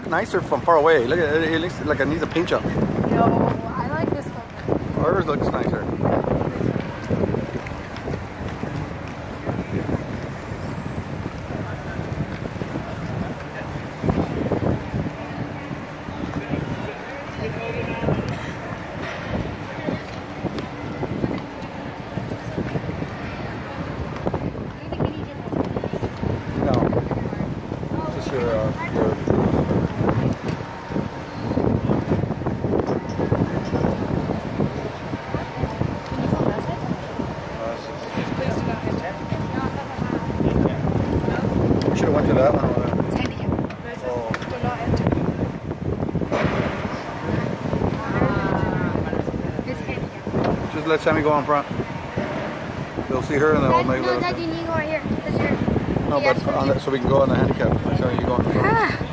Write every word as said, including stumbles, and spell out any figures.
nicer from far away. Look at it. It looks like it needs a paint job. No, I like this one. Ours looks nicer. Your, uh, your we should have went to that one. Oh. Just let Sammy go in front. They'll see her and they'll make. No, Dad, you need to go right here. Because you're. No, but on the, so we can go on the handicap. So you go on. Ah.